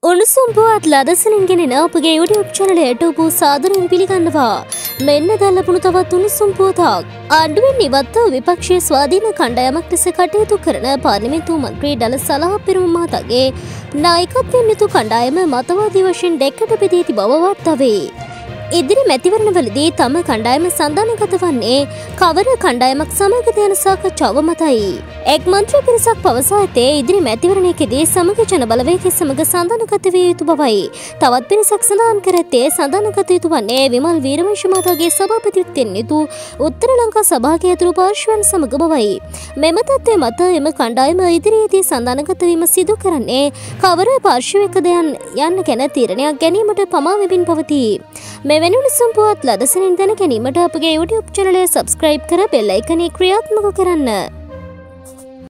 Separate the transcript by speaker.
Speaker 1: උණුසුම් පුවත් ලදසනින් ගෙනෙන අපගේ YouTube channelයට ඔබ සාදරයෙන් පිළිගන්නවා. මෙන්න දැන් ලැබුණු තවත් උණුසුම් පුවතක්. ආණ්ඩුවෙන් ඉවත්ව විපක්ෂයේ ස්වාධීන කණ්ඩායමක් ලෙස කටයුතු කරන පාර්ලිමේන්තු මන්ත්‍රී ඩල සලහ පෙරමුණ මහතාගේ නායකත්වයෙන් යුතු කණ්ඩායම මතවාදී වශයෙන් දෙකට බෙදී ඇති බව වාර්තා වේ. ඉදිරි මැතිවරණවලදී තම කණ්ඩායම සන්දානගත වන්නේ කවර කණ්ඩායමක් සමගද යන සාකච්ඡාව මතයි. එක් මන්ත්‍රී පිරිසක් පවසා ඇත්තේ ඉදිරි මැතිවරණයකදී සමග ජන බලවේගය සමග සන්දානගත විය යුතු බවයි. තවත් පිරිසක් සඳහන් කර ඇත්තේ සන්දානගත යුතු වන්නේ විමල් වීරවංශ මහතාගේ සභාපතිත්වයෙන් යුතු උත්තර ලංකා සභාවේ ඇතුළු පාර්ශ්වයන් සමග බවයි. මෙම තත්ත්වය මත එම කණ්ඩායම ඉදිරියේදී සන්දානගත වීම සිදු කරන්නේ කවර පාර්ශ්වයකද යන්න ගැන තීරණයක් ගැනීමට පමා වෙමින් පවතී. මෙවැනි උණුසුම් පුවත් ලදසනින් දැන ගැනීමට අපගේ YouTube channel එක subscribe කර bell icon එක ක්‍රියාත්මක කරන්න.